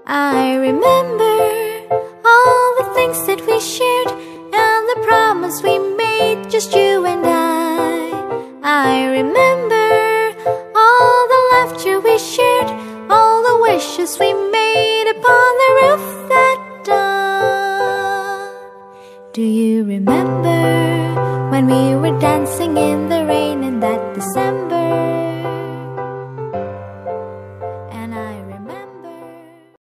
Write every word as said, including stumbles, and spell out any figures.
I remember all the things that we shared and the promise we made, just you and I. I remember all the laughter we shared, all the wishes we made upon the roof that dawn. Do you remember when we were dancing in the rain in that December?